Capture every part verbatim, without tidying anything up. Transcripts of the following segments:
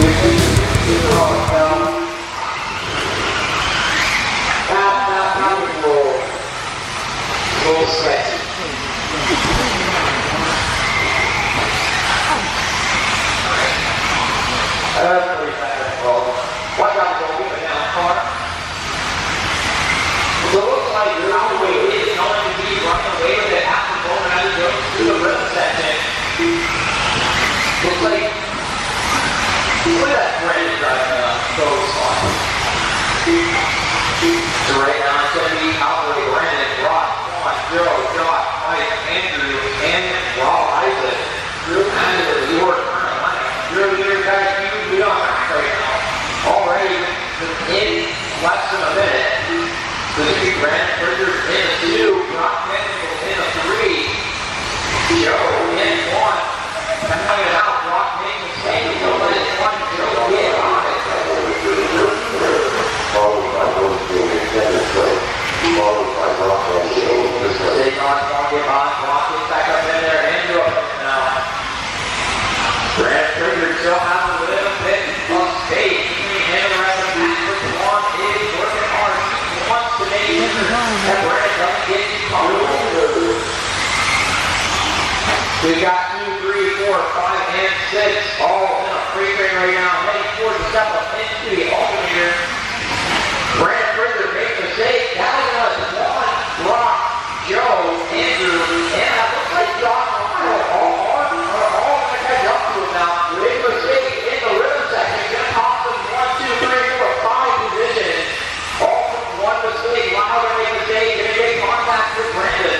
We got two, three, four, five, and six, all in a free train right now, heading towards the step up into the alternator. Brandon Fraser makes a mistake. That was one, Brock, Joe, Andrew, and it looks like John Lyle all on, are all going to catch up to him now. Big mistake in the rhythm section. Going to cost them one, two, three, four, five positions. All from one mistake. Lyle going to make a mistake. Going to make contact with Brandon.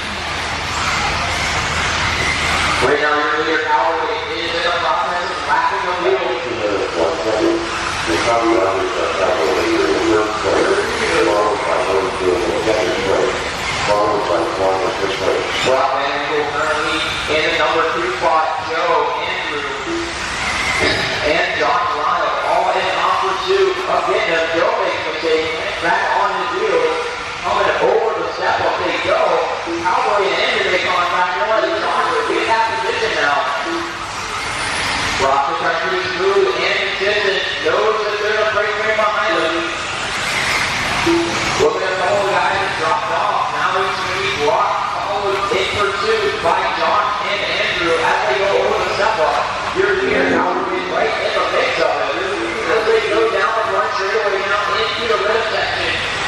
Right now, your leader, Cowboy, is in the process of lapping the wheel. The Cowboy is a Cowboy leader in the first place, followed by those doing the second place, followed by one in fifth place. Brock Van Enkel currently in the number two spot, Joe, Andrew, and John Lyle, all in on pursuit of getting them. Joe makes a mistake, back on his wheels, coming over the step up they go. Cowboy and Andrew make contact, and let it John in that position now. Brock is trying to be smooth and consistent, knows that there's a break right behind him. Looking at the whole guy that dropped off. Now he's going to be Brock, followed in pursuit by John and Andrew as they go over the step up. You're here now, we're right in the mix of it. As they go down the front straightaway now into the red section.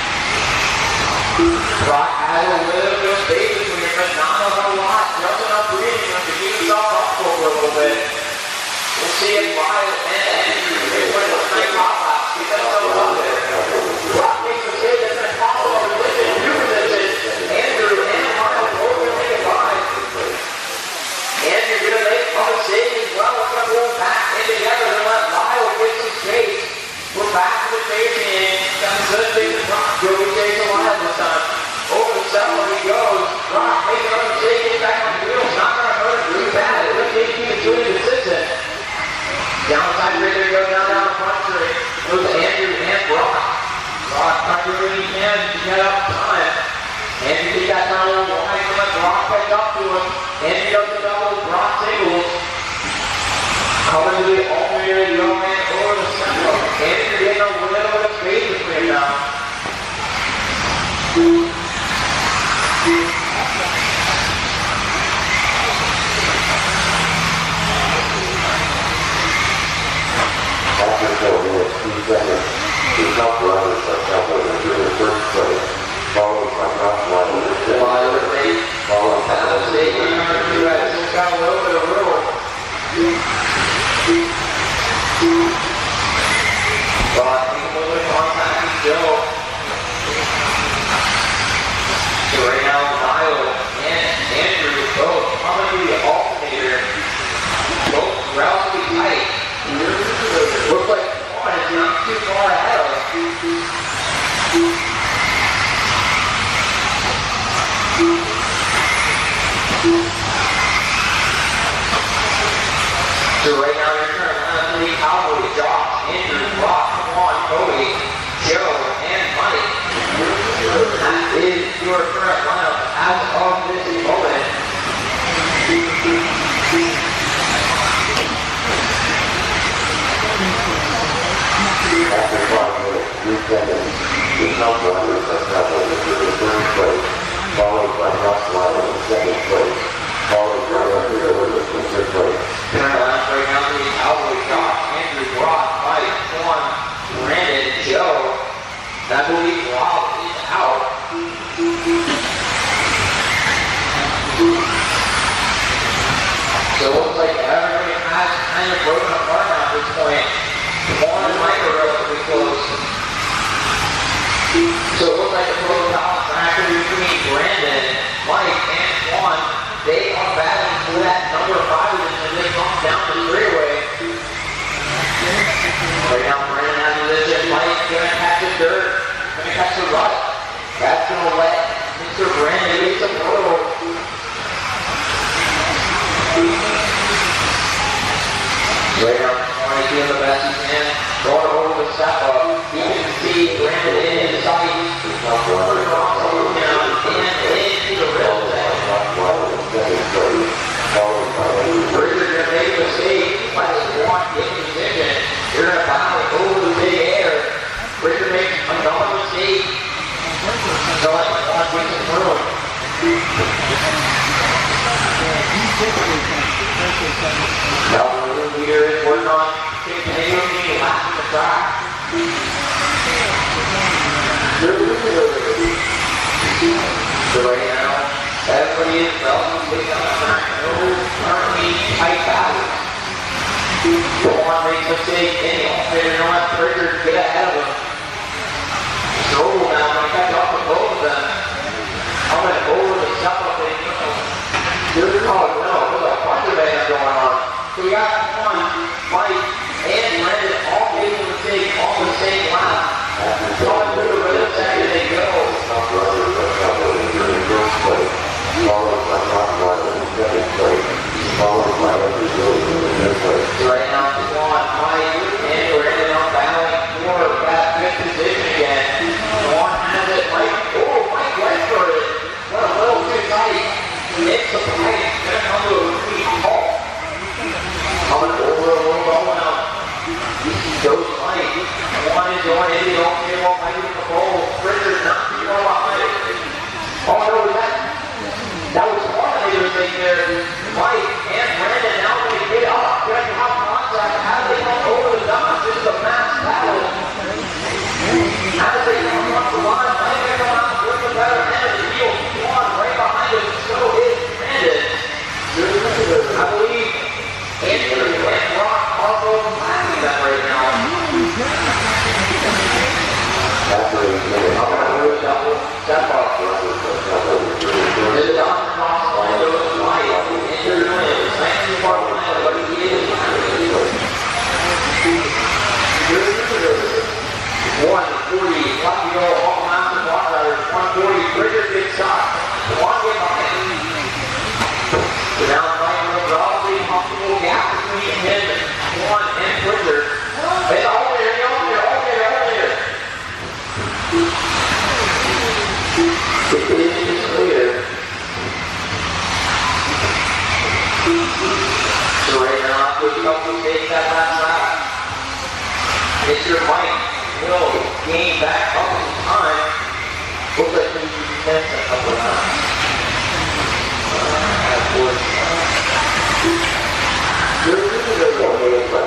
Brock has a little bit of space between him, but not a lot. Jumping up, breathing him to keep himself up for a little bit. We'll see if Lyle and Andrew can win the night hot laps. Keep themselves up there. Brock makes a mistake that's going to cost him a position, new position. Andrew and Lyle both going to make it by. Andrew going to make a mistake as well. We're going to roll back in together and let Lyle get some space. We're back to the chasing game. Got a good thing to Brock. Joey chasing Lyle this time. Over the step where he goes. Brock making another mistake, getting back on the wheels. Not going to hurt him too bad. It looks like he's doing consistent. Downside rigger goes down down the front straight. Goes to Andrew and Brock. Brock trying to do what he can to get up time. Andrew takes that down a little wide from it. Brock picks up to him. Andrew does the double. Brock singles. Coming to the alternator, young man over the center. Andrew getting a little bit of space between now. After the minutes, two seconds, the top riders are Cowboy leader in first place, followed by Brock Lyle in second place, followed by Another mistake. You guys still got a little bit of room. But I think a little bit of contact with Joe. So right now, Lyle and Andrew both coming to the alternator. Both relatively tight. Looks like one is not too far ahead of us. So right now you're turning around to the Cowboy, Josh, Andrew, Brock, Juan, Cody, Joe, and Mike. That is your current lineup as of this moment. After five minutes, three seconds, the top runners are traveling into the third place, followed by Ross Lyle in second place, followed by Andrew Lewis in third place. Last right now, the Cowboy Josh, Andrew Brock, Mike, Juan, Brandon, Joe. I believe Rob is out. So it looks like everybody has kind of broken apart now at this point. Juan and Mike are relatively close. So it looks like the total balance actually between Brandon, Mike, and Juan. They are battling for that number five position as they come down the freeway. Right now, Brandon has a position. Mike's going to catch the dirt, going to catch the rut. That's going to let Mister Brandon get some photo. Right now, Marty's doing the best he can. Going over the step up. You can see Brandon in his sight. Over the cross, over down, and into the rail set. Bridger's going to make a mistake. Let us walk in position. You're going to bow over the big air. Bridger makes another mistake. So let us walk with some room. Now the room leader is working on continuing lapping the track. So right now, everybody is relatively on the track. No currently tight battles. Juan makes a mistake in the alternator. Don't let Bridger get ahead of him. Stroll now going to catch up with both of them. Coming over the step up they go. There's oh no, there's a bunch of bands going on. So we got Juan, Mike, and Brandon all making a mistake on the same lap. Coming through the red second they go. Followed by Rock Lyle in second place, followed by Andrew Lewis in third place. Right now, Juan, Mike, and Brandon on battling for that fifth position again. Juan has it. Mike, oh, Mike went for it. What a little too tight. It's a fight. It's going to come to a complete halt. Coming over a little ball now. Goes Mike. Juan is going into the opening while Mike is in the bowl. Bridger's not too far behind it. Oh no, that, that was Juan that made a mistake there. Mike and Brandon now going to get up. Going to have contact. How do they come over the dots? This is a mass battle. As they come up the line, Mike going to come out with the better end of the field. Juan right behind him. So is Brandon. I believe Andrew and Rock are both laughing that right now. After a minute, I'm going to do a double step up. There's a doctor cross line to the light. Andrew wins. nineteen far behind, but he is one forty, lucky go all mountain block riders. one forty, Bridger gets shot. One get behind. So now Mike runs relatively comfortable gap between him and Juan and Bridger. Hey, all there, all there, all there, all there. It is clear. So right now, after a couple of days that last lap, Mister Mike will gain back up in time. Looks like he missed a couple of times. Uh, of course. There's a one minute left.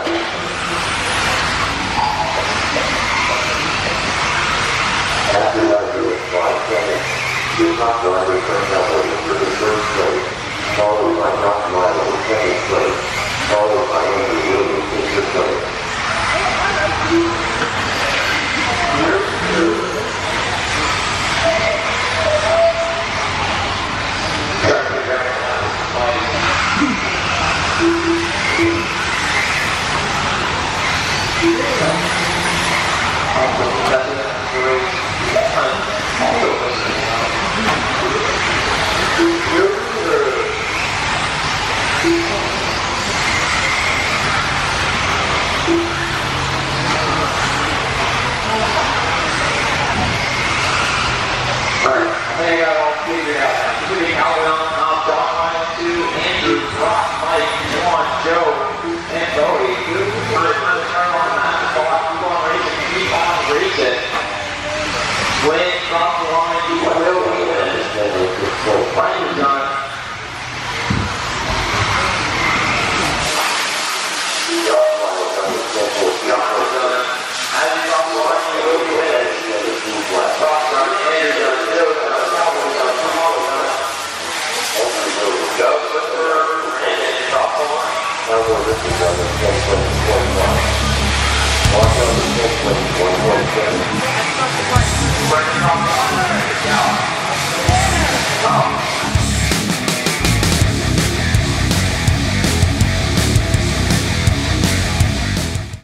After Andrew with five seconds, the top driver turned out into the third place, followed by Rock Lyle in second place, followed by Andrew Williams in fifth place. Yeah.